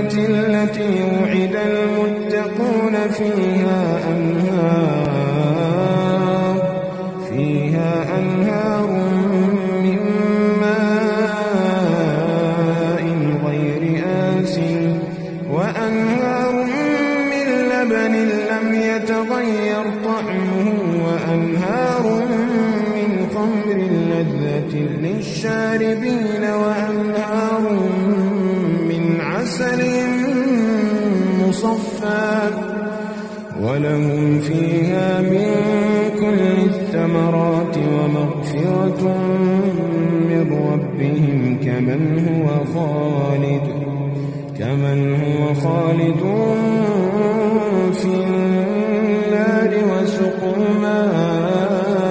التي وعد المتقون فيها أنهار من ماء غير آسن وأنهار من لبن لم يتغير طعمه وأنهار من خمر لذة للشاربين وأنهار من عسل مصفى ولهم فيها من كل الثمرات ومغفرة من ربهم كمن هو خالد في النار وسقوا ماء